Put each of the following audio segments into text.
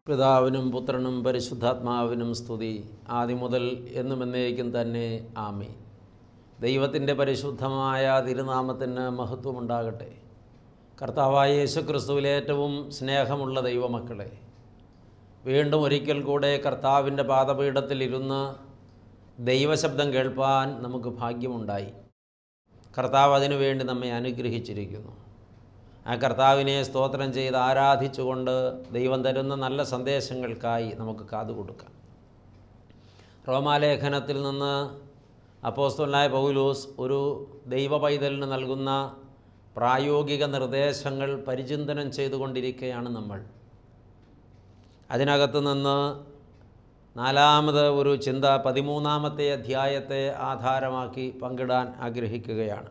പിതാവിനും പുത്രനും പരിശുദ്ധാത്മാവിനും സ്തുതി, ആദിമുതൽ എന്നും എന്നേക്കും തന്നെ ആമേൻ. ദൈവത്തിൻ്റെ പരിശുദ്ധമായ തിരുനാമത്തിന് മഹത്വമുണ്ടാകട്ടെ. കർത്താവായ യേശുക്രിസ്തുവിൽ ഏറ്റവും സ്നേഹമുള്ള ദൈവമക്കളെ, വീണ്ടും ഒരിക്കൽ കൂടെ കർത്താവിൻ്റെ പാദപീഠത്തിലിരുന്ന് ദൈവശബ്ദം കേൾപ്പാൻ നമുക്ക് ഭാഗ്യമുണ്ടായി. കർത്താവ് അതിനുവേണ്ടി നമ്മെ അനുഗ്രഹിച്ചിരിക്കുന്നു. ആ കർത്താവിനെ സ്തോത്രം ചെയ്ത് ആരാധിച്ചുകൊണ്ട് ദൈവം തരുന്ന നല്ല സന്ദേശങ്ങൾക്കായി നമുക്ക് കാതുകൊടുക്കാം. റോമാലേഖനത്തിൽ നിന്ന് അപ്പോസ്തലനായ പൗലോസ് ഒരു ദൈവ പൈതലിന് നൽകുന്ന പ്രായോഗിക നിർദ്ദേശങ്ങൾ പരിചിന്തനം ചെയ്തുകൊണ്ടിരിക്കുകയാണ് നമ്മൾ. അതിനകത്ത് നിന്ന് നാലാമത് ഒരു ചിന്ത 13-ാമത്തെ അധ്യായത്തെ ആധാരമാക്കി പങ്കിടാൻ ആഗ്രഹിക്കുകയാണ്.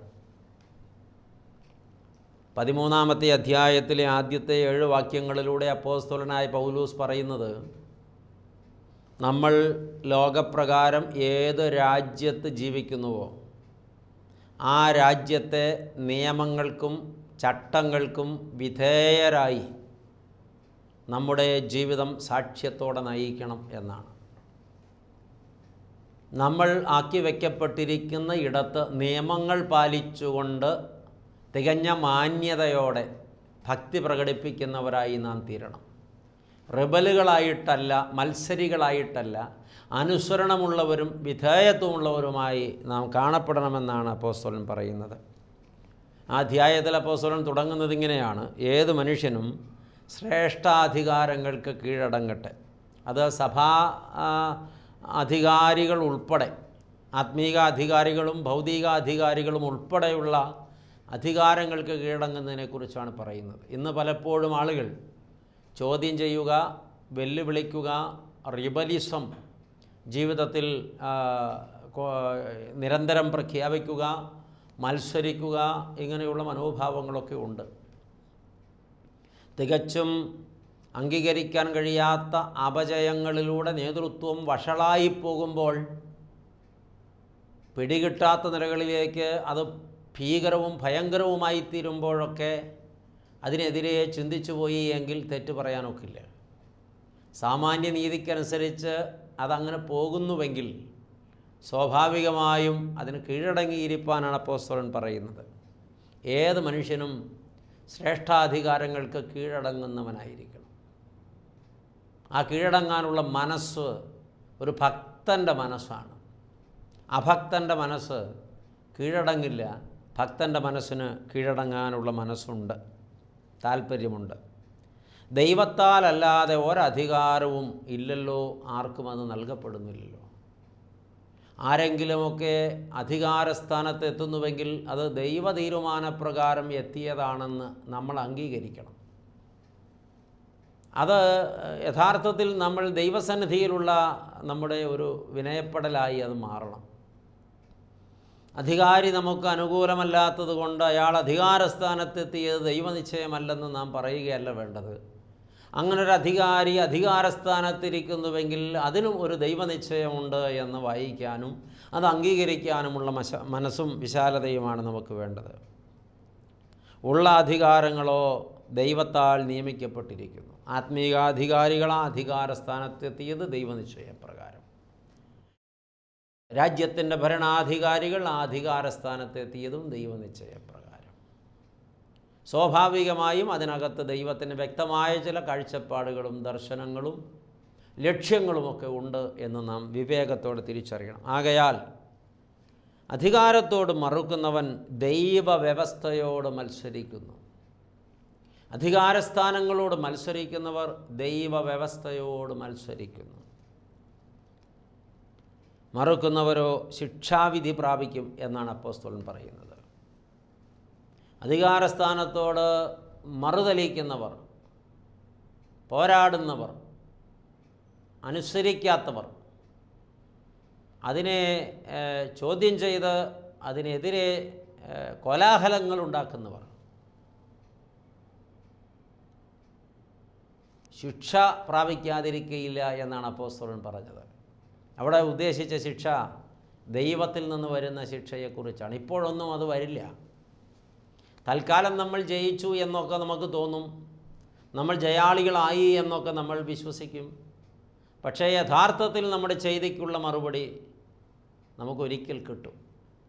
13-ാമത്തെ അധ്യായത്തിലെ ആദ്യത്തെ 7 വാക്യങ്ങളിലൂടെ അപ്പോസ്തലനായ പൗലോസ് പറയുന്നത്, നമ്മൾ ലോകപ്രകാരം ഏത് രാജ്യത്ത് ജീവിക്കുന്നുവോ ആ രാജ്യത്തെ നിയമങ്ങൾക്കും ചട്ടങ്ങൾക്കും വിധേയരായി നമ്മുടെ ജീവിതം സാക്ഷ്യത്തോടെ നയിക്കണം എന്നാണ്. നമ്മൾ ആക്കി വയ്ക്കപ്പെട്ടിരിക്കുന്ന ഇടത്ത് നിയമങ്ങൾ പാലിച്ചുകൊണ്ട് തികഞ്ഞ മാന്യതയോടെ ഭക്തി പ്രകടിപ്പിക്കുന്നവരായി നാം തീരണം. റിബലുകളായിട്ടല്ല, മത്സരികളായിട്ടല്ല, അനുസരണമുള്ളവരും വിധേയത്വമുള്ളവരുമായി നാം കാണപ്പെടണമെന്നാണ് അപ്പോസ്തലൻ പറയുന്നത്. ആ അധ്യായത്തിൽ അപ്പോസ്തലൻ തുടങ്ങുന്നത് ഇങ്ങനെയാണ്: ഏത് മനുഷ്യനും ശ്രേഷ്ഠാധികാരങ്ങൾക്ക് കീഴടങ്ങട്ടെ. അത് സഭാ അധികാരികൾ ഉൾപ്പെടെ, ആത്മീക അധികാരികളും ഭൗതിക അധികാരികളും ഉൾപ്പെടെയുള്ള അധികാരങ്ങൾക്ക് കീഴടങ്ങുന്നതിനെക്കുറിച്ചാണ് പറയുന്നത്. ഇന്ന് പലപ്പോഴും ആളുകൾ ചോദ്യം ചെയ്യുക, വെല്ലുവിളിക്കുക, റിബലിസം ജീവിതത്തിൽ നിരന്തരം പ്രഖ്യാപിക്കുക, മത്സരിക്കുക, ഇങ്ങനെയുള്ള മനോഭാവങ്ങളൊക്കെ ഉണ്ട്. തികച്ചും അംഗീകരിക്കാൻ കഴിയാത്ത അപജയങ്ങളിലൂടെ നേതൃത്വം വഷളായി പോകുമ്പോൾ പിടികിട്ടാത്ത നിലകളിലേക്ക് അത് ഭീകരവും ഭയങ്കരവുമായി തീരുമ്പോഴൊക്കെ അതിനെതിരെ ചിന്തിച്ചു പോയി എങ്കിൽ തെറ്റ് പറയാനൊക്കില്ല. സാമാന്യ നീതിക്കനുസരിച്ച് അതങ്ങനെ പോകുന്നുവെങ്കിൽ സ്വാഭാവികമായും അതിന് കീഴടങ്ങിയിരിക്കാനാണ് അപ്പോസ്തലൻ പറയുന്നത്. ഏത് മനുഷ്യനും ശ്രേഷ്ഠാധികാരങ്ങൾക്ക് കീഴടങ്ങുന്നവനായിരിക്കണം. ആ കീഴടങ്ങാനുള്ള മനസ്സ് ഒരു ഭക്തൻ്റെ മനസ്സാണ്. അഭക്തൻ്റെ മനസ്സ് കീഴടങ്ങില്ല. ഭക്തൻ്റെ മനസ്സിന് കീഴടങ്ങാനുള്ള മനസ്സുണ്ട്, താല്പര്യമുണ്ട്. ദൈവത്താലല്ലാതെ ഒരധികാരവും ഇല്ലല്ലോ, ആർക്കും അത് നൽകപ്പെടുന്നില്ലല്ലോ. ആരെങ്കിലുമൊക്കെ അധികാരസ്ഥാനത്ത് എത്തുന്നുവെങ്കിൽ അത് ദൈവ തീരുമാനപ്രകാരം എത്തിയതാണെന്ന് നമ്മൾ അംഗീകരിക്കണം. അത് യഥാർത്ഥത്തിൽ നമ്മൾ ദൈവസന്നിധിയിലുള്ള നമ്മുടെ ഒരു വിനയപ്പെടലായി അത് മാറണം. അധികാരി നമുക്ക് അനുകൂലമല്ലാത്തത് കൊണ്ട് അയാൾ അധികാരസ്ഥാനത്തെത്തിയത് ദൈവനിശ്ചയമല്ലെന്ന് നാം പറയുകയല്ല വേണ്ടത്. അങ്ങനൊരു അധികാരി അധികാരസ്ഥാനത്തിരിക്കുന്നുവെങ്കിൽ അതിനും ഒരു ദൈവനിശ്ചയമുണ്ട് എന്ന് വായിക്കാനും അത് അംഗീകരിക്കാനുമുള്ള മനസ്സും വിശാലതയുമാണ് നമുക്ക് വേണ്ടത്. ഉള്ള അധികാരങ്ങളോ ദൈവത്താൽ നിയമിക്കപ്പെട്ടിരിക്കുന്നു. ആത്മീകാധികാരികൾ ആ അധികാരസ്ഥാനത്തെത്തിയത് ദൈവനിശ്ചയപ്രകാരം. രാജ്യത്തിൻ്റെ ഭരണാധികാരികൾ ആ അധികാരസ്ഥാനത്തെത്തിയതും ദൈവനിശ്ചയപ്രകാരം. സ്വാഭാവികമായും അതിനകത്ത് ദൈവത്തിന് വ്യക്തമായ ചില കാഴ്ചപ്പാടുകളും ദർശനങ്ങളും ലക്ഷ്യങ്ങളുമൊക്കെ ഉണ്ട് എന്ന് നാം വിവേകത്തോടെ തിരിച്ചറിയണം. ആകയാൽ അധികാരത്തോട് മറുക്കുന്നവൻ ദൈവവ്യവസ്ഥയോട് മത്സരിക്കുന്നു. അധികാരസ്ഥാനങ്ങളോട് മത്സരിക്കുന്നവർ ദൈവവ്യവസ്ഥയോട് മത്സരിക്കുന്നു. മറുക്കുന്നവരോ ശിക്ഷാവിധി പ്രാപിക്കും എന്നാണ് അപ്പോസ്തലൻ പറയുന്നത്. അധികാരസ്ഥാനത്തോട് മറുതലിക്കുന്നവർ, പോരാടുന്നവർ, അനുസരിക്കാത്തവർ, അതിനെ ചോദ്യം ചെയ്ത് അതിനെതിരെ കോലാഹലങ്ങൾ ഉണ്ടാക്കുന്നവർ ശിക്ഷ പ്രാപിക്കാതിരിക്കുകയില്ല എന്നാണ് അപ്പോസ്തലൻ പറഞ്ഞത്. അവിടെ ഉദ്ദേശിച്ച ശിക്ഷ ദൈവത്തിൽ നിന്ന് വരുന്ന ശിക്ഷയെക്കുറിച്ചാണ്. ഇപ്പോഴൊന്നും അത് വരില്ല. തൽക്കാലം നമ്മൾ ജയിച്ചു എന്നൊക്കെ നമുക്ക് തോന്നും. നമ്മൾ ജയാളികളായി എന്നൊക്കെ നമ്മൾ വിശ്വസിക്കും. പക്ഷേ യഥാർത്ഥത്തിൽ നമ്മുടെ ചെയ്തിക്കുള്ള മറുപടി നമുക്കൊരിക്കൽ കിട്ടും.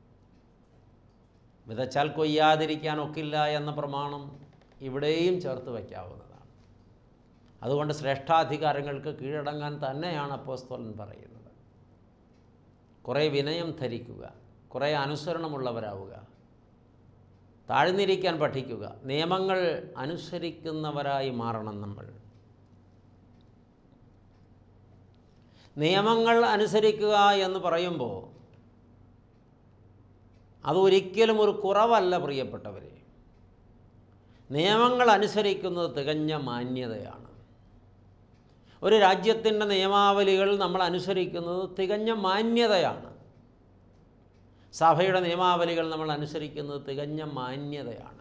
വിതച്ചാൽ കൊയ്യാതിരിക്കാൻ ഒക്കില്ല എന്ന പ്രമാണം ഇവിടെയും ചേർത്ത് വയ്ക്കാവുന്നതാണ്. അതുകൊണ്ട് ശ്രേഷ്ഠാധികാരങ്ങൾക്ക് കീഴടങ്ങാൻ തന്നെയാണ് അപ്പോസ്തലൻ പറയുന്നത്. കുറേ വിനയം ധരിക്കുക, കുറേ അനുസരണമുള്ളവരാവുക, താഴ്ന്നിരിക്കാൻ പഠിക്കുക, നിയമങ്ങൾ അനുസരിക്കുന്നവരായി മാറണം നമ്മൾ. നിയമങ്ങൾ അനുസരിക്കുക എന്ന് പറയുമ്പോൾ അതൊരിക്കലും ഒരു കുറവല്ല പ്രിയപ്പെട്ടവരെ. നിയമങ്ങൾ അനുസരിക്കുന്നത് തികഞ്ഞ മാന്യതയാണ്. ഒരു രാജ്യത്തിൻ്റെ നിയമാവലികൾ നമ്മൾ അനുസരിക്കുന്നത് തികഞ്ഞ മാന്യതയാണ്. സഭയുടെ നിയമാവലികൾ നമ്മൾ അനുസരിക്കുന്നത് തികഞ്ഞ മാന്യതയാണ്.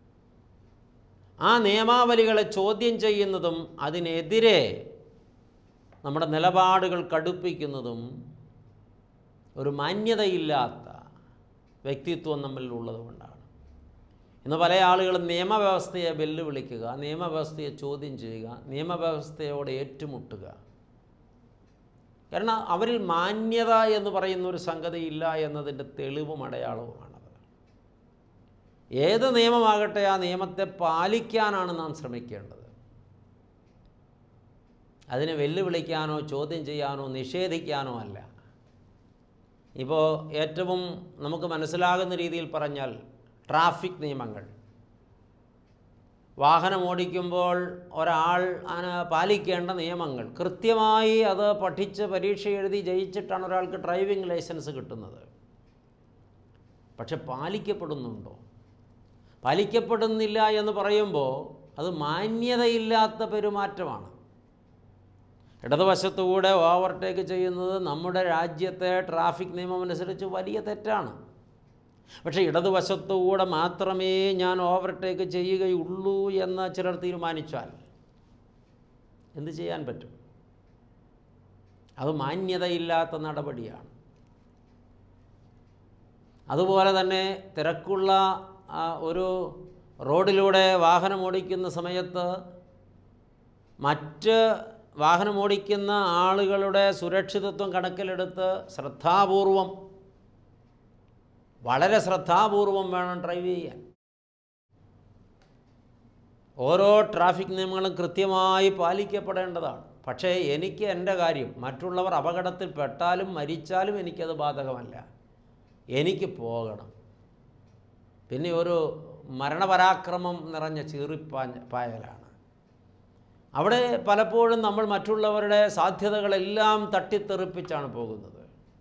ആ നിയമാവലികളെ ചോദ്യം ചെയ്യുന്നതും അതിനെതിരെ നമ്മുടെ നിലപാടുകൾ കടുപ്പിക്കുന്നതും ഒരു മാന്യതയില്ലാത്ത വ്യക്തിത്വം നമ്മളിലുള്ളതുകൊണ്ടാണ്. ഇന്ന് പല ആളുകളും നിയമവ്യവസ്ഥയെ വെല്ലുവിളിക്കുക, നിയമവ്യവസ്ഥയെ ചോദ്യം ചെയ്യുക, നിയമവ്യവസ്ഥയോട് ഏറ്റുമുട്ടുക. കാരണം അവരിൽ മാന്യത എന്ന് പറയുന്ന ഒരു സംഗതിയില്ല എന്നതിൻ്റെ തെളിവും അടയാളവുമാണത്. ഏത് നിയമമാകട്ടെ ആ നിയമത്തെ പാലിക്കാനാണ് നാം ശ്രമിക്കേണ്ടത്. അതിനെ വെല്ലുവിളിക്കാനോ ചോദ്യം ചെയ്യാനോ നിഷേധിക്കാനോ അല്ല. ഇപ്പോൾ ഏറ്റവും നമുക്ക് മനസ്സിലാകുന്ന രീതിയിൽ പറഞ്ഞാൽ ട്രാഫിക് നിയമങ്ങൾ, വാഹനം ഓടിക്കുമ്പോൾ ഒരാൾ പാലിക്കേണ്ട നിയമങ്ങൾ കൃത്യമായി അത് പഠിച്ച് പരീക്ഷ എഴുതി ജയിച്ചിട്ടാണ് ഒരാൾക്ക് ഡ്രൈവിംഗ് ലൈസൻസ് കിട്ടുന്നത്. പക്ഷെ പാലിക്കപ്പെടുന്നുണ്ടോ? പാലിക്കപ്പെടുന്നില്ല എന്ന് പറയുമ്പോൾ അത് മാന്യതയില്ലാത്ത പെരുമാറ്റമാണ്. ഇടതുവശത്തുകൂടെ ഓവർടേക്ക് ചെയ്യുന്നത് നമ്മുടെ രാജ്യത്തെ ട്രാഫിക് നിയമം അനുസരിച്ച് വലിയ തെറ്റാണ്. പക്ഷേ ഇടതുവശത്തുകൂടെ മാത്രമേ ഞാൻ ഓവർടേക്ക് ചെയ്യുകയുള്ളൂ എന്ന് ചിലർ തീരുമാനിച്ചാൽ എന്ത് ചെയ്യാൻ പറ്റും? അത് മാന്യതയില്ലാത്ത നടപടിയാണ്. അതുപോലെ തന്നെ തിരക്കുള്ള ഒരു റോഡിലൂടെ വാഹനം ഓടിക്കുന്ന സമയത്ത് മറ്റ് വാഹനം ഓടിക്കുന്ന ആളുകളുടെ സുരക്ഷിതത്വം കണക്കിലെടുത്ത് ശ്രദ്ധാപൂർവം, വളരെ ശ്രദ്ധാപൂർവം വേണം ഡ്രൈവ് ചെയ്യാൻ. ഓരോ ട്രാഫിക് നിയമങ്ങളും കൃത്യമായി പാലിക്കപ്പെടേണ്ടതാണ്. പക്ഷേ എനിക്ക് എൻ്റെ കാര്യം, മറ്റുള്ളവർ അപകടത്തിൽ പെട്ടാലും മരിച്ചാലും എനിക്കത് ബാധകമല്ല. എനിക്ക് പോകണം. പിന്നെ ഒരു മരണപരാക്രമം നിറഞ്ഞ ചീറിപ്പായലാണ്. അവിടെ പലപ്പോഴും നമ്മൾ മറ്റുള്ളവരുടെ സാധ്യതകളെല്ലാം തട്ടിത്തെറിപ്പിച്ചാണ് പോകുന്നത്.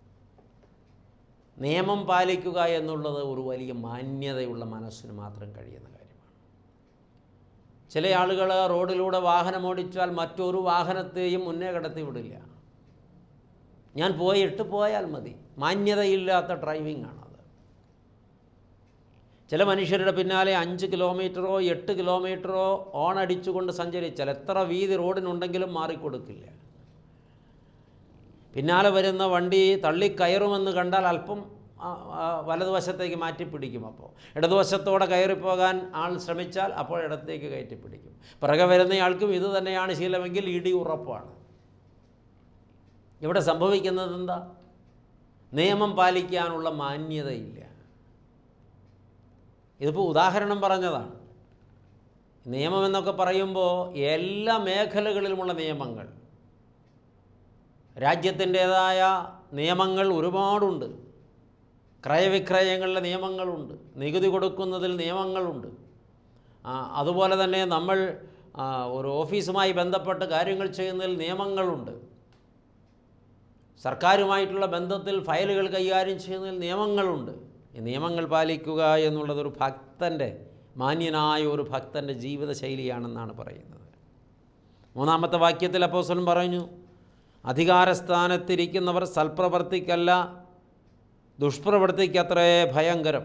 നിയമം പാലിക്കുക എന്നുള്ളത് ഒരു വലിയ മാന്യതയുള്ള മനസ്സിന് മാത്രം കഴിയുന്ന കാര്യമാണ്. ചില ആളുകൾ റോഡിലൂടെ വാഹനം ഓടിച്ചാൽ മറ്റൊരു വാഹനത്തെയും മുന്നേ കടത്തി വിടില്ല. ഞാൻ പോയാൽ മതി. മാന്യതയില്ലാത്ത ഡ്രൈവിംഗ് ആണത്. ചില മനുഷ്യരുടെ പിന്നാലെ 5 കിലോമീറ്ററോ 8 കിലോമീറ്ററോ ഓണടിച്ചുകൊണ്ട് സഞ്ചരിച്ചാൽ എത്ര വീതി റോഡിനുണ്ടെങ്കിലും മാറിക്കൊടുക്കില്ല. പിന്നാലെ വരുന്ന വണ്ടി തള്ളിക്കയറുമെന്ന് കണ്ടാൽ അല്പം വലതുവശത്തേക്ക് മാറ്റിപ്പിടിക്കും. അപ്പോൾ ഇടതുവശത്തോടെ കയറിപ്പോകാൻ ആൾ ശ്രമിച്ചാൽ അപ്പോൾ ഇടത്തേക്ക് കയറ്റിപ്പിടിക്കും. പിറകെ വരുന്നയാൾക്കും ഇത് തന്നെയാണ് ശീലമെങ്കിൽ ഇടി ഉറപ്പാണ്. ഇവിടെ സംഭവിക്കുന്നത് എന്താ? നിയമം പാലിക്കാനുള്ള മാന്യതയില്ല. ഇതിപ്പോൾ ഉദാഹരണം പറഞ്ഞതാണ്. നിയമം എന്നൊക്കെ പറയുമ്പോൾ എല്ലാ മേഖലകളിലുമുള്ള നിയമങ്ങൾ, രാജ്യത്തിൻ്റേതായ നിയമങ്ങൾ ഒരുപാടുണ്ട്. ക്രയവിക്രയങ്ങളിലെ നിയമങ്ങളുണ്ട്, നികുതി കൊടുക്കുന്നതിൽ നിയമങ്ങളുണ്ട്. അതുപോലെ തന്നെ നമ്മൾ ഒരു ഓഫീസുമായി ബന്ധപ്പെട്ട് കാര്യങ്ങൾ ചെയ്യുന്നതിൽ നിയമങ്ങളുണ്ട്. സർക്കാരുമായിട്ടുള്ള ബന്ധത്തിൽ ഫയലുകൾ കൈകാര്യം ചെയ്യുന്നതിൽ നിയമങ്ങളുണ്ട്. ഈ നിയമങ്ങൾ പാലിക്കുക എന്നുള്ളതൊരു ഭക്തൻ്റെ, മാന്യനായ ഒരു ഭക്തൻ്റെ ജീവിതശൈലിയാണെന്നാണ് പറയുന്നത്. 3-ാമത്തെ വാക്യത്തിൽ അപ്പോസ്തലൻ പറഞ്ഞു, അധികാരസ്ഥാനത്തിരിക്കുന്നവർ സൽപ്രവർത്തിക്കല്ല ദുഷ്പ്രവൃത്തിക്കത്രേ ഭയങ്കരം.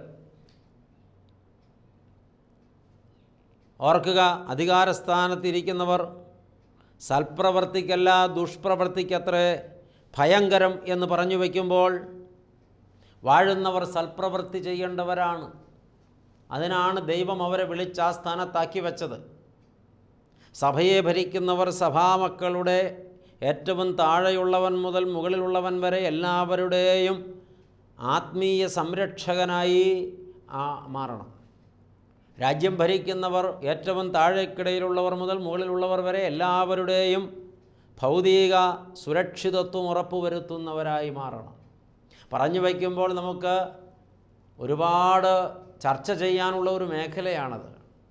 ഓർക്കുക, അധികാരസ്ഥാനത്തിരിക്കുന്നവർ സൽപ്രവർത്തിക്കല്ല ദുഷ്പ്രവൃത്തിക്കത്രേ ഭയങ്കരം എന്ന് പറഞ്ഞു വയ്ക്കുമ്പോൾ വാഴുന്നവർ സൽപ്രവൃത്തി ചെയ്യേണ്ടവരാണ്. അതിനാണ് ദൈവം അവരെ വിളിച്ച് ആ സ്ഥാനത്താക്കി വെച്ചത്. സഭയെ ഭരിക്കുന്നവർ സഭാമക്കളുടെ ഏറ്റവും താഴെയുള്ളവൻ മുതൽ മുകളിലുള്ളവൻ വരെ എല്ലാവരുടെയും ആത്മീയ സംരക്ഷകനായി മാറണം. രാജ്യം ഭരിക്കുന്നവർ ഏറ്റവും താഴേക്കിടയിലുള്ളവർ മുതൽ മുകളിലുള്ളവർ വരെ എല്ലാവരുടെയും ഭൗതിക സുരക്ഷിതത്വം ഉറപ്പുവരുത്തുന്നവരായി മാറണം. പറഞ്ഞു വയ്ക്കുമ്പോൾ നമുക്ക് ഒരുപാട് ചർച്ച ചെയ്യാനുള്ള ഒരു മേഖലയാണത്.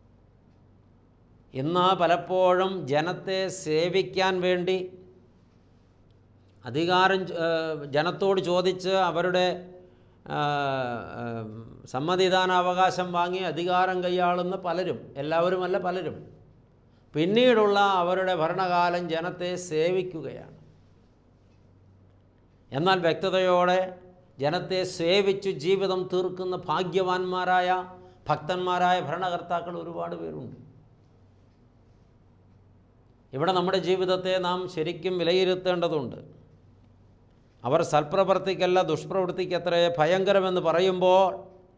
ഇന്ന് പലപ്പോഴും ജനത്തെ സേവിക്കാൻ വേണ്ടി അധികാരം ജനത്തോട് ചോദിച്ച് അവരുടെ സമ്മതിദാനാവകാശം വാങ്ങി അധികാരം കൈയാളുന്ന പലരും, എല്ലാവരുമല്ല പലരും, പിന്നീടുള്ള അവരുടെ ഭരണകാലം ജനത്തെ സേവിക്കുകയാണ്. എന്നാൽ വ്യക്തതയോടെ ജനത്തെ സേവിച്ചു ജീവിതം തീർക്കുന്ന ഭാഗ്യവാന്മാരായ ഭക്തന്മാരായ ഭരണകർത്താക്കൾ ഒരുപാട് പേരുണ്ട്. ഇവിടെ നമ്മുടെ ജീവിതത്തെ നാം ശരിക്കും വിലയിരുത്തേണ്ടതുണ്ട്. അവർ സൽപ്രവൃത്തിക്കല്ല ദുഷ്പ്രവൃത്തിക്കത്രേ ഭയങ്കരമെന്ന് പറയുമ്പോൾ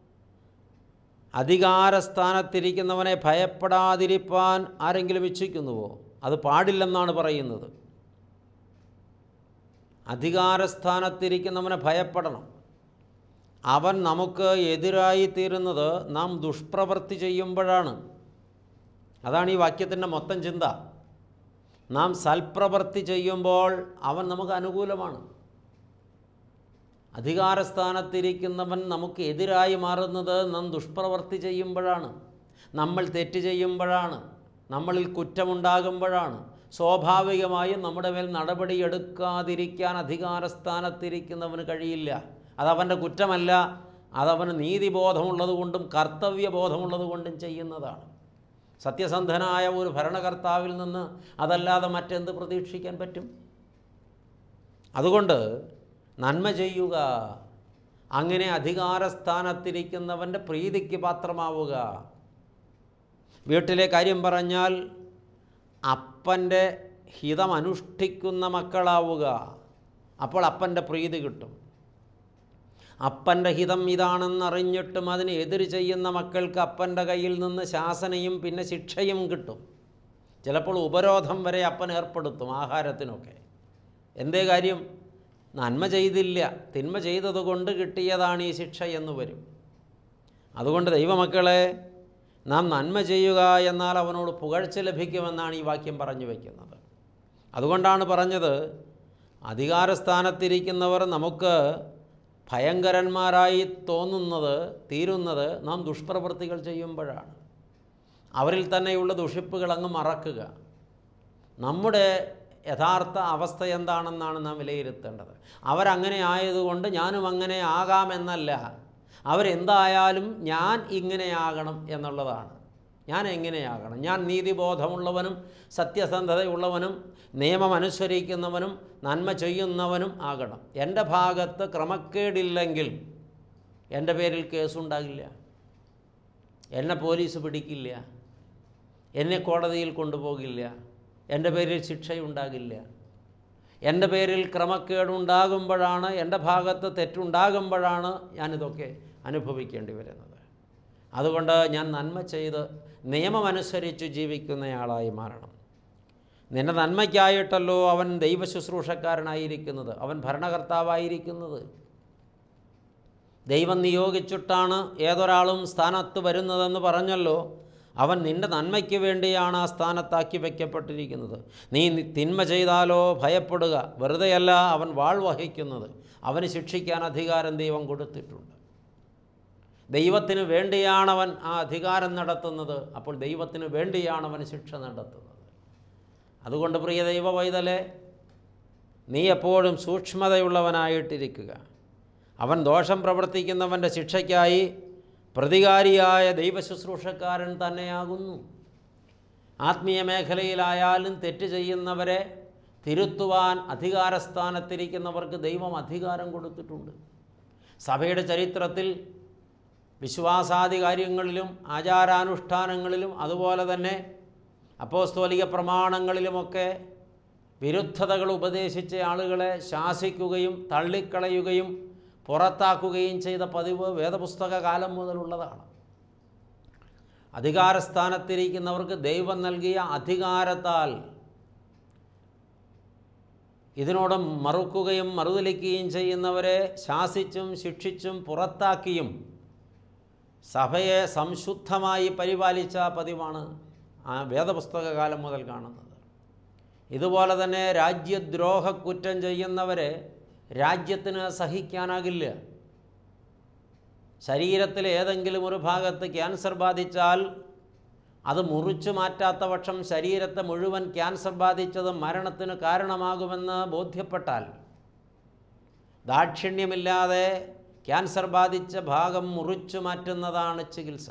അധികാരസ്ഥാനത്തിരിക്കുന്നവനെ ഭയപ്പെടാതിരിപ്പാൻ ആരെങ്കിലും ഇച്ഛിക്കുന്നുവോ? അത് പാടില്ലെന്നാണ് പറയുന്നത്. അധികാരസ്ഥാനത്തിരിക്കുന്നവനെ ഭയപ്പെടണം. അവൻ നമുക്ക് എതിരായി തീരുന്നത് നാം ദുഷ്പ്രവൃത്തി ചെയ്യുമ്പോഴാണ്. അതാണ് ഈ വാക്യത്തിൻ്റെ മൊത്തം ചിന്ത. നാം സൽപ്രവൃത്തി ചെയ്യുമ്പോൾ അവൻ നമുക്ക് അനുകൂലമാണ്. അധികാരസ്ഥാനത്തിരിക്കുന്നവൻ നമുക്ക് എതിരായി മാറുന്നത് നാം ദുഷ്പ്രവൃത്തി ചെയ്യുമ്പോഴാണ്, നമ്മൾ തെറ്റ് ചെയ്യുമ്പോഴാണ്, നമ്മളിൽ കുറ്റമുണ്ടാകുമ്പോഴാണ്. സ്വാഭാവികമായും നമ്മുടെ മേൽ നടപടിയെടുക്കാതിരിക്കാൻ അധികാരസ്ഥാനത്തിരിക്കുന്നവന് കഴിയില്ല. അതവൻ്റെ കുറ്റമല്ല, അതവന് നീതിബോധമുള്ളതുകൊണ്ടും കർത്തവ്യബോധമുള്ളതുകൊണ്ടും ചെയ്യുന്നതാണ്. സത്യസന്ധനായ ഒരു ഭരണകർത്താവിൽ നിന്ന് അതല്ലാതെ മറ്റെന്ത് പ്രതീക്ഷിക്കാൻ പറ്റും? അതുകൊണ്ട് നന്മ ചെയ്യുക, അങ്ങനെ അധികാരസ്ഥാനത്തിരിക്കുന്നവൻ്റെ പ്രീതിക്ക് പാത്രമാവുക. വീട്ടിലെ കാര്യം പറഞ്ഞാൽ അപ്പൻ്റെ ഹിതമനുഷ്ഠിക്കുന്ന മക്കളാവുക. അപ്പോൾ അപ്പൻ്റെ പ്രീതി കിട്ടും. അപ്പൻ്റെ ഹിതം ഇതാണെന്നറിഞ്ഞിട്ടും അതിന് എതിര് ചെയ്യുന്ന മക്കൾക്ക് അപ്പൻ്റെ കയ്യിൽ നിന്ന് ശാസനയും പിന്നെ ശിക്ഷയും കിട്ടും. ചിലപ്പോൾ ഉപരോധം വരെ അപ്പൻ ഏർപ്പെടുത്തും ആഹാരത്തിനൊക്കെ. എന്തേ കാര്യം? നന്മ ചെയ്തില്ല, തിന്മ ചെയ്തതുകൊണ്ട് കിട്ടിയതാണ് ഈ ശിക്ഷ എന്ന് വരും. അതുകൊണ്ട് ദൈവമക്കളെ, നാം നന്മ ചെയ്യുക എന്നാൽ അവനോട് പുകഴ്ച ലഭിക്കുമെന്നാണ് ഈ വാക്യം പറഞ്ഞു വയ്ക്കുന്നത്. അതുകൊണ്ടാണ് പറഞ്ഞത്, അധികാരസ്ഥാനത്തിരിക്കുന്നവർ നമുക്ക് ഭയങ്കരന്മാരായി തീരുന്നത് നാം ദുഷ്പ്രവൃത്തികൾ ചെയ്യുമ്പോഴാണ്. അവരിൽ തന്നെയുള്ള ദുഷിപ്പുകൾ അങ്ങ് മറക്കുക. നമ്മുടെ യഥാർത്ഥ അവസ്ഥ എന്താണെന്നാണ് നാം വിലയിരുത്തേണ്ടത്. അവരങ്ങനെ ആയതുകൊണ്ട് ഞാനും അങ്ങനെ ആകാമെന്നല്ല, അവരെന്തായാലും ഞാൻ ഇങ്ങനെയാകണം എന്നുള്ളതാണ്. ഞാൻ എങ്ങനെയാകണം? ഞാൻ നീതിബോധമുള്ളവനും സത്യസന്ധതയുള്ളവനും നിയമം അനുസരിക്കുന്നവനും നന്മ ചെയ്യുന്നവനും ആകണം. എൻ്റെ ഭാഗത്ത് ക്രമക്കേടില്ലെങ്കിൽ എൻ്റെ പേരിൽ കേസുണ്ടാകില്ല, എന്നെ പോലീസ് പിടിക്കില്ല, എന്നെ കോടതിയിൽ കൊണ്ടുപോകില്ല, എൻ്റെ പേരിൽ ശിക്ഷയുണ്ടാകില്ല. എൻ്റെ പേരിൽ ക്രമക്കേടുണ്ടാകുമ്പോഴാണ്, എൻ്റെ ഭാഗത്ത് തെറ്റുണ്ടാകുമ്പോഴാണ് ഞാനിതൊക്കെ അനുഭവിക്കേണ്ടി വരുന്നത്. അതുകൊണ്ട് ഞാൻ നന്മ ചെയ്ത് നിയമമനുസരിച്ച് ജീവിക്കുന്നയാളായി മാറണം. നിൻ്റെ നന്മയ്ക്കായിട്ടല്ലോ അവൻ ദൈവശുശ്രൂഷക്കാരനായിരിക്കുന്നത്, അവൻ ഭരണകർത്താവായിരിക്കുന്നത്. ദൈവം നിയോഗിച്ചിട്ടാണ് ഏതൊരാളും സ്ഥാനത്ത് വരുന്നതെന്ന് പറഞ്ഞല്ലോ. അവൻ നിൻ്റെ നന്മയ്ക്ക് വേണ്ടിയാണ് ആ സ്ഥാനത്താക്കി വയ്ക്കപ്പെട്ടിരിക്കുന്നത്. നീ തിന്മ ചെയ്താലോ ഭയപ്പെടുക, വെറുതെയല്ല അവൻ വാൾ വഹിക്കുന്നത്. അവന് ശിക്ഷിക്കാൻ അധികാരം ദൈവം കൊടുത്തിട്ടുണ്ട്. ദൈവത്തിന് വേണ്ടിയാണവൻ ആ അധികാരം നടത്തുന്നത്. അപ്പോൾ ദൈവത്തിന് വേണ്ടിയാണവൻ ശിക്ഷ നടത്തുന്നത്. അതുകൊണ്ട് പ്രിയ ദൈവ പൈതലേ, നീ എപ്പോഴും സൂക്ഷ്മതയുള്ളവനായിട്ടിരിക്കുക. അവൻ ദോഷം പ്രവർത്തിക്കുന്നവൻ്റെ ശിക്ഷയ്ക്കായി പ്രതികാരിയായ ദൈവശുശ്രൂഷക്കാരൻ തന്നെയാകുന്നു. ആത്മീയ മേഖലയിലായാലും തെറ്റ് ചെയ്യുന്നവരെ തിരുത്തുവാൻ അധികാരസ്ഥാനത്തിരിക്കുന്നവർക്ക് ദൈവം അധികാരം കൊടുത്തിട്ടുണ്ട്. സഭയുടെ ചരിത്രത്തിൽ വിശ്വാസാദി കാര്യങ്ങളിലും ആചാരാനുഷ്ഠാനങ്ങളിലും അതുപോലെ തന്നെ അപ്പോസ്തോലിക പ്രമാണങ്ങളിലുമൊക്കെ വിരുദ്ധതകൾ ഉപദേശിച്ച ആളുകളെ ശാസിക്കുകയും തള്ളിക്കളയുകയും പുറത്താക്കുകയും ചെയ്ത പതിവ് വേദപുസ്തക കാലം മുതലുള്ളതാണ്. അധികാരസ്ഥാനത്തിരിക്കുന്നവർക്ക് ദൈവം നൽകിയ അധികാരത്താൽ ഇതിനോട് മറുക്കുകയും മറുതലിക്കുകയും ചെയ്യുന്നവരെ ശാസിച്ചും ശിക്ഷിച്ചും പുറത്താക്കിയും സഭയെ സംശുദ്ധമായി പരിപാലിച്ച പതിവാണ് ആ വേദപുസ്തക കാലം മുതൽ കാണുന്നത്. ഇതുപോലെ തന്നെ രാജ്യദ്രോഹ കുറ്റം ചെയ്യുന്നവരെ രാജ്യത്തിന് സഹിക്കാനാകില്ല. ശരീരത്തിലെ ഏതെങ്കിലും ഒരു ഭാഗത്ത് ക്യാൻസർ ബാധിച്ചാൽ അത് മുറിച്ചു മാറ്റാത്ത പക്ഷം ശരീരത്തെ മുഴുവൻ ക്യാൻസർ ബാധിച്ചത് മരണത്തിന് കാരണമാകുമെന്ന് ബോധ്യപ്പെട്ടാൽ ദാക്ഷിണ്യമില്ലാതെ ക്യാൻസർ ബാധിച്ച ഭാഗം മുറിച്ചു മാറ്റുന്നതാണ് ചികിത്സ.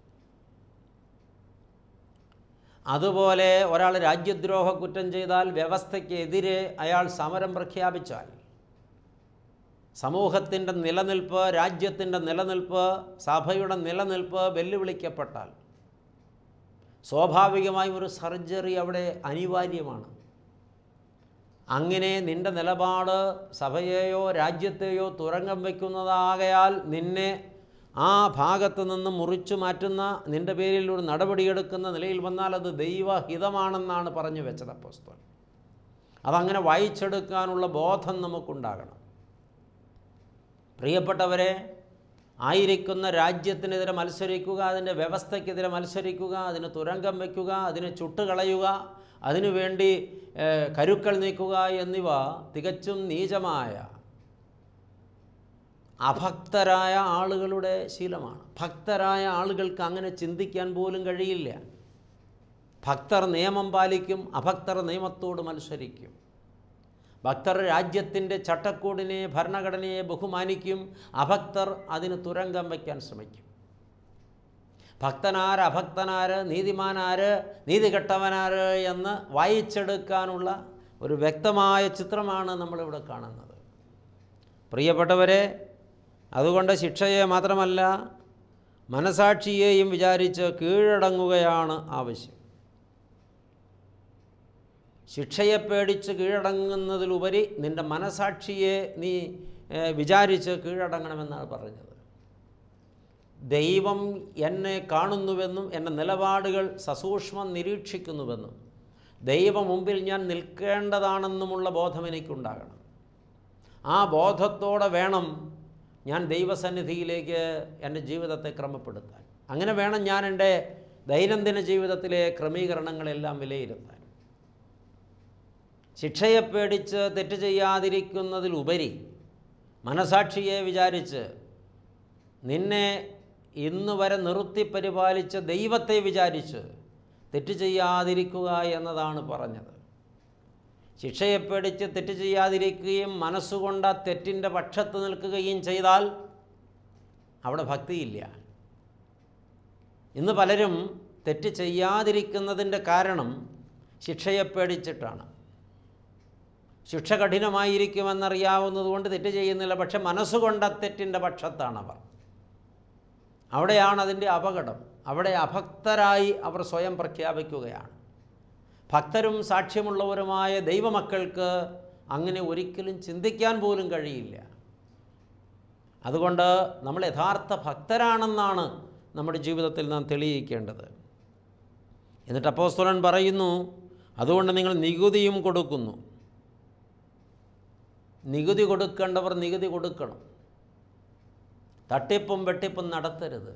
അതുപോലെ ഒരാൾ രാജ്യദ്രോഹ കുറ്റം ചെയ്താൽ വ്യവസ്ഥയ്ക്കെതിരെ അയാൾ സമരം പ്രഖ്യാപിച്ചാൽ സമൂഹത്തിൻ്റെ നിലനിൽപ്പ്, രാജ്യത്തിൻ്റെ നിലനിൽപ്പ്, സഭയുടെ നിലനിൽപ്പ് വെല്ലുവിളിക്കപ്പെട്ടാൽ സ്വാഭാവികമായും ഒരു സർജറി അവിടെ അനിവാര്യമാണ്. അങ്ങനെ നിൻ്റെ നിലപാട് സഭയെയോ രാജ്യത്തെയോ തുരങ്കം വയ്ക്കുന്നതാകയാൽ നിന്നെ ആ ഭാഗത്ത് നിന്ന് മുറിച്ചു മാറ്റുന്ന, നിൻ്റെ പേരിൽ ഒരു നടപടിയെടുക്കുന്ന നിലയിൽ വന്നാൽ അത് ദൈവഹിതമാണെന്നാണ് പറഞ്ഞു വെച്ചത് അപ്പോസ്തലൻ. അതങ്ങനെ വായിച്ചെടുക്കാനുള്ള ബോധം നമുക്കുണ്ടാകണം. പ്രിയപ്പെട്ടവരെ, ആയിരിക്കുന്ന രാജ്യത്തിനെതിരെ മത്സരിക്കുക, അതിൻ്റെ വ്യവസ്ഥയ്ക്കെതിരെ മത്സരിക്കുക, അതിന് തുരങ്കം വയ്ക്കുക, അതിനെ ചുട്ടുകളയുക, അതിനുവേണ്ടി കരുക്കൾ നീക്കുക എന്നിവ തികച്ചും നീചമായ അഭക്തരായ ആളുകളുടെ ശീലമാണ്. ഭക്തരായ ആളുകൾക്ക് അങ്ങനെ ചിന്തിക്കാൻ പോലും കഴിയില്ല. ഭക്തർ നിയമം പാലിക്കും, അഭക്തർ നിയമത്തോട് മത്സരിക്കും. ഭക്തർ രാജ്യത്തിൻ്റെ ചട്ടക്കൂടിനെ, ഭരണഘടനയെ ബഹുമാനിക്കും, അഭക്തർ അതിന് തുരങ്കം വയ്ക്കാൻ ശ്രമിക്കും. ഭക്തനാര്, അഭക്തനാര്, നീതിമാനാര്, നീതികെട്ടവനാര് എന്ന് വായിച്ചെടുക്കാനുള്ള ഒരു വ്യക്തമായ ചിത്രമാണ് നമ്മളിവിടെ കാണുന്നത്. പ്രിയപ്പെട്ടവരെ, അതുകൊണ്ട് ശിക്ഷയെ മാത്രമല്ല മനസാക്ഷിയെയും വിചാരിച്ച് കീഴടങ്ങുകയാണ് ആവശ്യം. ശിക്ഷയെ പേടിച്ച് കീഴടങ്ങുന്നതിലുപരി നിൻ്റെ മനസാക്ഷിയെ നീ വിചാരിച്ച് കീഴടങ്ങണമെന്നാണ് പറഞ്ഞത്. ദൈവം എന്നെ കാണുന്നുവെന്നും എൻ്റെ നിലപാടുകൾ സസൂക്ഷ്മം നിരീക്ഷിക്കുന്നുവെന്നും ദൈവം മുമ്പിൽ ഞാൻ നിൽക്കേണ്ടതാണെന്നുമുള്ള ബോധം എനിക്കുണ്ടാകണം. ആ ബോധത്തോടെ വേണം ഞാൻ ദൈവസന്നിധിയിലേക്ക് എൻ്റെ ജീവിതത്തെ ക്രമപ്പെടുത്താൻ. അങ്ങനെ വേണം ഞാൻ എൻ്റെ ദൈനംദിന ജീവിതത്തിലെ ക്രമീകരണങ്ങളെല്ലാം വിലയിരുത്താൻ. ശിക്ഷയെ പേടിച്ച് തെറ്റ് ചെയ്യാതിരിക്കുന്നതിലുപരി മനസാക്ഷിയെ വിചാരിച്ച് നിന്നെ ഇന്ന് വരെ നിർത്തി പരിപാലിച്ച ദൈവത്തെ വിചാരിച്ച് തെറ്റ് ചെയ്യാതിരിക്കുക എന്നതാണ് പറഞ്ഞത്. ശിക്ഷയെ പേടിച്ച് തെറ്റ് ചെയ്യാതിരിക്കുകയും മനസ്സുകൊണ്ട് ആ തെറ്റിൻ്റെ പക്ഷത്ത് നിൽക്കുകയും ചെയ്താൽ അവിടെ ഭക്തിയില്ല. ഇന്ന് പലരും തെറ്റ് ചെയ്യാതിരിക്കുന്നതിൻ്റെ കാരണം ശിക്ഷയെ പേടിച്ചിട്ടാണ്. ശിക്ഷ കഠിനമായിരിക്കുമെന്നറിയാവുന്നതുകൊണ്ട് തെറ്റ് ചെയ്യുന്നില്ല, പക്ഷെ മനസ്സുകൊണ്ട് തെറ്റിൻ്റെ പക്ഷത്താണവർ. അവിടെയാണ് അതിൻ്റെ അപകടം. അവിടെ അഭക്തരായി അവർ സ്വയം പ്രഖ്യാപിക്കുകയാണ്. ഭക്തരും സാക്ഷ്യമുള്ളവരുമായ ദൈവമക്കൾക്ക് അങ്ങനെ ഒരിക്കലും ചിന്തിക്കാൻ പോലും കഴിയില്ല. അതുകൊണ്ട് നമ്മൾ യഥാർത്ഥ ഭക്തരാണെന്നാണ് നമ്മുടെ ജീവിതത്തിൽ നാം തെളിയിക്കേണ്ടത്. എന്നിട്ട് അപ്പോസ്തലൻ പറയുന്നു, അതുകൊണ്ട് നിങ്ങൾ നികുതിയും കൊടുക്കുന്നു. നികുതി കൊടുക്കേണ്ടവർ നികുതി കൊടുക്കണം. തട്ടിപ്പും വെട്ടിപ്പും നടത്തരുത്.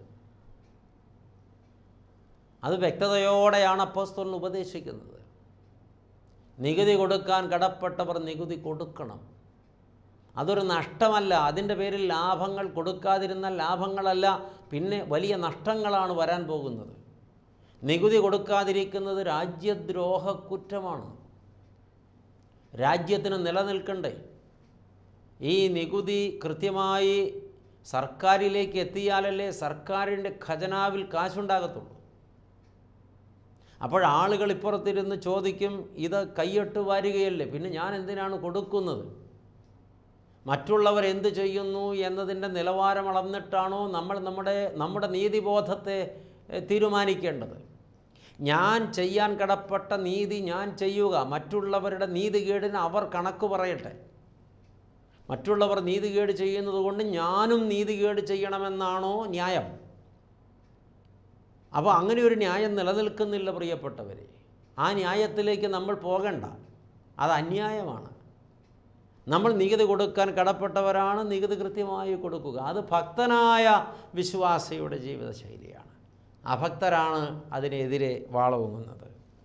അത് വ്യക്തതയോടെയാണ് അപ്പോസ്തലൻ ഉപദേശിക്കുന്നത്. നികുതി കൊടുക്കാൻ കടപ്പെട്ടവർ നികുതി കൊടുക്കണം. അതൊരു നഷ്ടമല്ല. അതിൻ്റെ പേരിൽ ലാഭങ്ങൾ കൊടുക്കാതിരുന്ന ലാഭങ്ങളല്ല, പിന്നെ വലിയ നഷ്ടങ്ങളാണ് വരാൻ പോകുന്നത്. നികുതി കൊടുക്കാതിരിക്കുന്നത് രാജ്യദ്രോഹ കുറ്റമാണ്. രാജ്യത്തിന് നിലനിൽക്കണ്ടേ? ഈ നികുതി കൃത്യമായി സർക്കാരിലേക്ക് എത്തിയാലല്ലേ സർക്കാരിൻ്റെ ഖജനാവിൽ കാശുണ്ടാകത്തുള്ളൂ. അപ്പോൾ ആളുകൾ ഇപ്പുറത്തിരുന്ന് ചോദിക്കും, ഇത് കൈയ്യട്ട് വാരുകയല്ലേ, പിന്നെ ഞാൻ എന്തിനാണ് കൊടുക്കുന്നത്? മറ്റുള്ളവർ എന്ത് ചെയ്യുന്നു എന്നതിൻ്റെ നിലവാരം അളന്നിട്ടാണോ നമ്മൾ നമ്മുടെ നീതിബോധത്തെ തീരുമാനിക്കേണ്ടത്? ഞാൻ ചെയ്യാൻ കടപ്പെട്ട നീതി ഞാൻ ചെയ്യുക. മറ്റുള്ളവരുടെ നീതികേടിന് അവർ കണക്ക് പറയട്ടെ. മറ്റുള്ളവർ നീതികേട് ചെയ്യുന്നത് കൊണ്ട് ഞാനും നീതികേട് ചെയ്യണമെന്നാണോ ന്യായം? അപ്പോൾ അങ്ങനെ ഒരു ന്യായം നിലനിൽക്കുന്നില്ല പ്രിയപ്പെട്ടവരെ. ആ ന്യായത്തിലേക്ക് നമ്മൾ പോകണ്ട. അത് അന്യായമാണ്. നമ്മൾ നികുതി കൊടുക്കാൻ കടപ്പെട്ടവരാണ്, നികുതി കൃത്യമായി കൊടുക്കുക. അത് ഭക്തനായ വിശ്വാസിയുടെ ജീവിതശൈലിയാണ്. അഭക്തരാണ് അതിനെതിരെ വാളോങ്ങുന്നത്.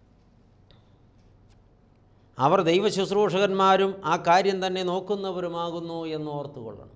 അവർ ദൈവ ശുശ്രൂഷകന്മാരും ആ കാര്യം തന്നെ നോക്കുന്നവരുമാകുന്നു എന്ന് ഓർത്തുകൊള്ളണം.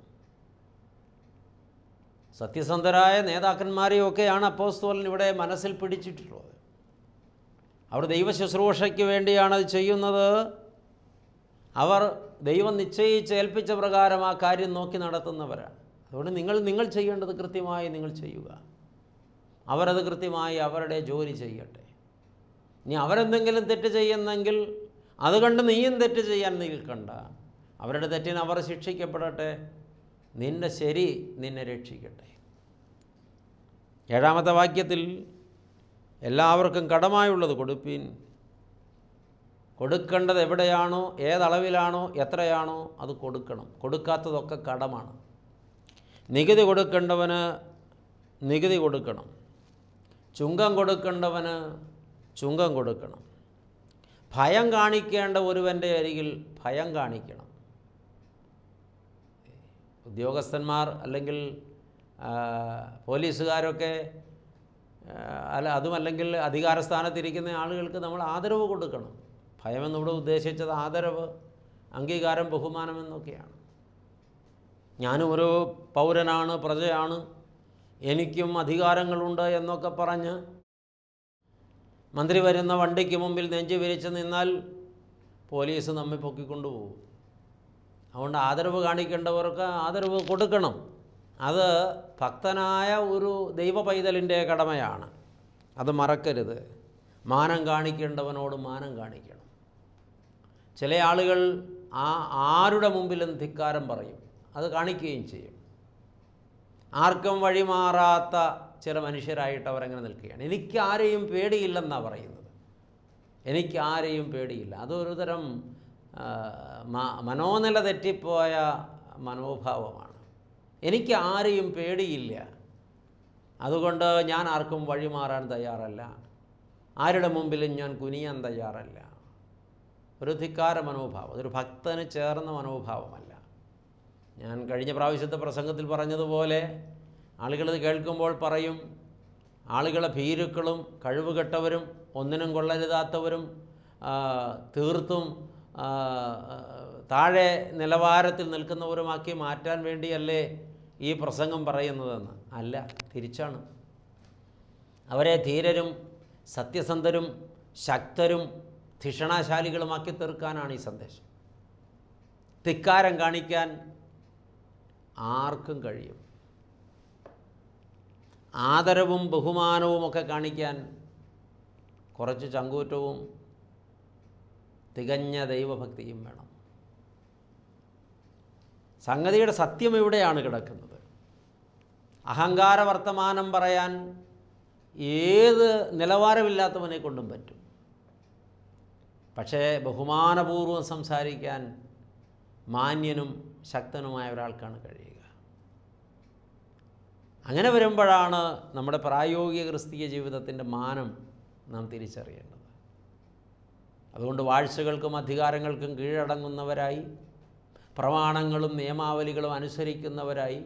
സത്യസന്ധരായ നേതാക്കന്മാരെയൊക്കെയാണ് അപ്പോസ്തലൻ ഇവിടെ മനസ്സിൽ പിടിച്ചിട്ടുള്ളത്. അവർ ദൈവ ശുശ്രൂഷയ്ക്ക് വേണ്ടിയാണ് അത് ചെയ്യുന്നത്. അവർ ദൈവം നിശ്ചയിച്ച് ഏൽപ്പിച്ച പ്രകാരം ആ കാര്യം നോക്കി നടത്തുന്നവരാണ്. അതുകൊണ്ട് നിങ്ങൾ ചെയ്യേണ്ടത് കൃത്യമായി നിങ്ങൾ ചെയ്യുക. അവരത് കൃത്യമായി അവരുടെ ജോലി ചെയ്യട്ടെ. ഇനി അവരെന്തെങ്കിലും തെറ്റ് ചെയ്യുന്നെങ്കിൽ അതുകൊണ്ട് നീയും തെറ്റ് ചെയ്യാൻ നിൽക്കണ്ട. അവരുടെ തെറ്റിന് അവർ ശിക്ഷിക്കപ്പെടട്ടെ. നിൻ്റെ ശരി നിന്നെ രക്ഷിക്കട്ടെ. 7-ാമത്തെ വാക്യത്തിൽ എല്ലാവർക്കും കടമായുള്ളത് കൊടുപ്പീൻ. കൊടുക്കേണ്ടത് എവിടെയാണോ, ഏതളവിലാണോ, എത്രയാണോ അത് കൊടുക്കണം. കൊടുക്കാത്തതൊക്കെ കടമാണ്. നികുതി കൊടുക്കേണ്ടവന് നികുതി കൊടുക്കണം. ചുങ്കം കൊടുക്കേണ്ടവന് ചുങ്കം കൊടുക്കണം. ഭയം കാണിക്കേണ്ട ഒരുവൻ്റെ അരികിൽ ഭയം കാണിക്കണം. ഉദ്യോഗസ്ഥന്മാർ അല്ലെങ്കിൽ പോലീസുകാരൊക്കെ അതുമല്ലെങ്കിൽ അധികാരസ്ഥാനത്തിരിക്കുന്ന ആളുകൾക്ക് നമ്മൾ ആദരവ് കൊടുക്കണം. ഭയമെന്നിവിടെ ഉദ്ദേശിച്ചത് ആദരവ്, അംഗീകാരം, ബഹുമാനം എന്നൊക്കെയാണ്. ഞാനും ഒരു പൗരനാണ്, പ്രജയാണ്, എനിക്കും അധികാരങ്ങളുണ്ട് എന്നൊക്കെ പറഞ്ഞ് മന്ത്രി വരുന്ന വണ്ടിക്ക് മുമ്പിൽ നെഞ്ചു വിരിച്ച് നിന്നാൽ പോലീസ് നമ്മെ പൊക്കിക്കൊണ്ടുപോകും. അതുകൊണ്ട് ആദരവ് കാണിക്കേണ്ടവർക്ക് ആദരവ് കൊടുക്കണം. അത് ഭക്തനായ ഒരു ദൈവ പൈതലിൻ്റെ കടമയാണ്. അത് മറക്കരുത്. മാനം കാണിക്കേണ്ടവനോട് മാനം കാണിക്കണം. ചില ആളുകൾ ആരുടെ മുമ്പിലും ധിക്കാരം പറയും, അത് കാണിക്കുകയും ചെയ്യും. ആർക്കും വഴിമാറാത്ത ചില മനുഷ്യരായിട്ട് അവരങ്ങനെ നിൽക്കുകയാണ്. എനിക്കാരെയും പേടിയില്ലെന്നാണ് പറയുന്നത്. എനിക്കാരെയും പേടിയില്ല. അതൊരു തരം മനോനില തെറ്റിപ്പോയ മനോഭാവമാണ്. എനിക്ക് ആരെയും പേടിയില്ല, അതുകൊണ്ട് ഞാൻ ആർക്കും വഴിമാറാൻ തയ്യാറല്ല, ആരുടെ മുമ്പിലും ഞാൻ കുനിയാൻ തയ്യാറല്ല. ഒരു ധിക്കാര മനോഭാവം, അതൊരു ഭക്തന് ചേർന്ന മനോഭാവമല്ല. ഞാൻ കഴിഞ്ഞ പ്രാവശ്യത്തെ പ്രസംഗത്തിൽ പറഞ്ഞതുപോലെ ആളുകളത് കേൾക്കുമ്പോൾ പറയും, ആളുകളെ ഭീരുക്കളും കഴിവുകെട്ടവരും ഒന്നിനും കൊള്ളരുതാത്തവരും തീർത്തും താഴെ നിലവാരത്തിൽ നിൽക്കുന്നവരുമാക്കി മാറ്റാൻ വേണ്ടിയല്ലേ ഈ പ്രസംഗം പറയുന്നതെന്ന്. അല്ല, തിരിച്ചാണ്. അവരെ ധീരരും സത്യസന്ധരും ശക്തരും ധിഷണാശാലികളുമാക്കി തീർക്കാനാണ് ഈ സന്ദേശം. ധിക്കാരം കാണിക്കാൻ ആർക്കും കഴിയും. ആദരവും ബഹുമാനവുമൊക്കെ കാണിക്കാൻ കുറച്ച് ചങ്കൂറ്റവും തികഞ്ഞ ദൈവഭക്തിയും വേണം. സംഗതിയുടെ സത്യം ഇവിടെയാണ് കിടക്കുന്നത്. അഹങ്കാര വർത്തമാനം പറയാൻ ഏത് നിലവാരമില്ലാത്തവനെ കൊണ്ടും പറ്റും. പക്ഷേ ബഹുമാനപൂർവ്വം സംസാരിക്കാൻ മാന്യനും ശക്തനുമായ ഒരാൾക്കാണ് കഴിയുക. അങ്ങനെ വരുമ്പോഴാണ് നമ്മുടെ പ്രായോഗിക ക്രിസ്തീയ ജീവിതത്തിൻ്റെ മാനം നാം തിരിച്ചറിയേണ്ടത്. അതുകൊണ്ട് വാഴ്ചകൾക്കും അധികാരങ്ങൾക്കും കീഴടങ്ങുന്നവരായി, പ്രമാണങ്ങളും നിയമാവലികളും അനുസരിക്കുന്നവരായി,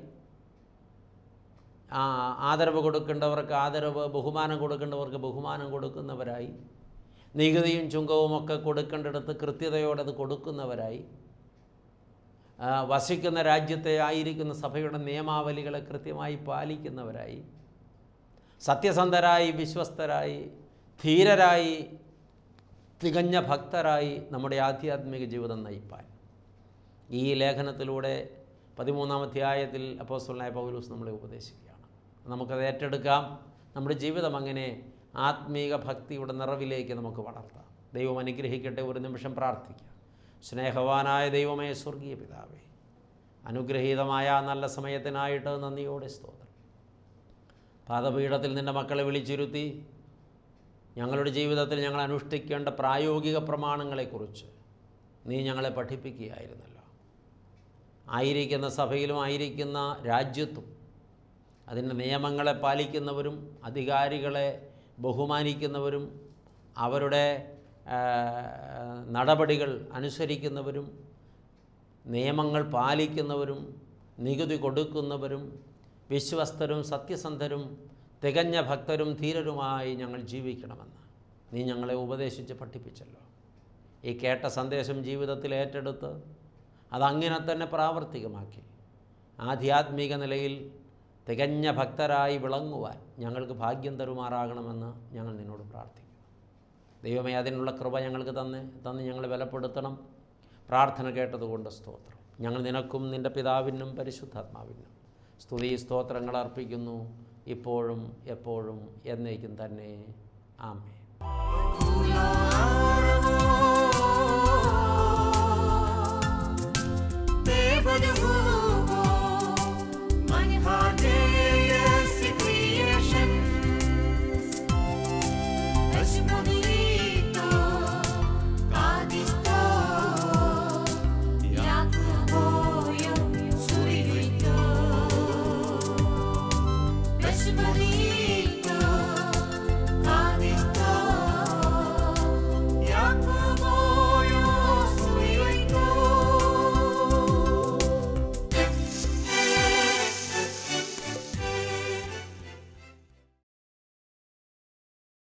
ആദരവ് കൊടുക്കേണ്ടവർക്ക് ആദരവ്, ബഹുമാനം കൊടുക്കേണ്ടവർക്ക് ബഹുമാനം കൊടുക്കുന്നവരായി, നികുതിയും ചുങ്കവുമൊക്കെ കൊടുക്കേണ്ടിടത്ത് കൃത്യതയോടെ അത് കൊടുക്കുന്നവരായി, വസിക്കുന്ന രാജ്യത്തെ ആയിരിക്കുന്ന സഭയുടെ നിയമാവലികളെ കൃത്യമായി പാലിക്കുന്നവരായി, സത്യസന്ധരായി, വിശ്വസ്തരായി, ധീരരായി, തികഞ്ഞ ഭക്തരായി നമ്മുടെ ആധ്യാത്മിക ജീവിതം നയിപ്പാൻ ഈ ലേഖനത്തിലൂടെ 13-ാം അധ്യായത്തിൽ അപ്പോസ്തലനായ പൗലോസ് നമ്മളെ ഉപദേശിക്കുകയാണ്. നമുക്കത് ഏറ്റെടുക്കാം. നമ്മുടെ ജീവിതം അങ്ങനെ ആത്മീക ഭക്തിയുടെ നിറവിലേക്ക് നമുക്ക് വളർത്താം. ദൈവം അനുഗ്രഹിക്കട്ടെ. ഒരു നിമിഷം പ്രാർത്ഥിക്കാം. സ്നേഹവാനായ ദൈവമേ, സ്വർഗീയ പിതാവേ, അനുഗ്രഹീതമായ നല്ല സമയത്തിനായിട്ട് നന്ദിയോടെ സ്തോത്രം. പാദപീഠത്തിൽ നിൻ്റെ മക്കളെ വിളിച്ചിരുത്തി ഞങ്ങളുടെ ജീവിതത്തിൽ ഞങ്ങൾ അനുഷ്ഠിക്കേണ്ട പ്രായോഗിക പ്രമാണങ്ങളെക്കുറിച്ച് നീ ഞങ്ങളെ പഠിപ്പിക്കുകയായിരുന്നല്ലോ. ആയിരിക്കുന്ന സഭയിലും ആയിരിക്കുന്ന രാജ്യത്തും അതിൻ്റെ നിയമങ്ങളെ പാലിക്കുന്നവരും അധികാരികളെ ബഹുമാനിക്കുന്നവരും അവരുടെ നടപടികൾ അനുസരിക്കുന്നവരും നിയമങ്ങൾ പാലിക്കുന്നവരും നികുതി കൊടുക്കുന്നവരും വിശ്വസ്തരും സത്യസന്ധരും തികഞ്ഞ ഭക്തരും ധീരരുമായി ഞങ്ങൾ ജീവിക്കണമെന്ന് നീ ഞങ്ങളെ ഉപദേശിച്ച് പഠിപ്പിച്ചല്ലോ. ഈ കേട്ട സന്ദേശം ജീവിതത്തിൽ ഏറ്റെടുത്ത് അതങ്ങനെ തന്നെ പ്രാവർത്തികമാക്കി ആധ്യാത്മിക നിലയിൽ തികഞ്ഞ ഭക്തരായി വിളങ്ങുവാൻ ഞങ്ങൾക്ക് ഭാഗ്യം തരുമാറാകണമെന്ന് ഞങ്ങൾ നിന്നോട് പ്രാർത്ഥിക്കുന്നു. ദൈവമേ, അതിനുള്ള കൃപ ഞങ്ങൾക്ക് തന്ന് ഞങ്ങളെ ബലപ്പെടുത്തണം. പ്രാർത്ഥന കേട്ടതുകൊണ്ട് സ്തോത്രം. ഞങ്ങൾ നിനക്കും നിൻ്റെ പിതാവിനും പരിശുദ്ധാത്മാവിനും സ്തുതി സ്തോത്രങ്ങൾ അർപ്പിക്കുന്നു, ഇപ്പോഴും എപ്പോഴും എന്നേക്കും തന്നെ. ആമേൻ.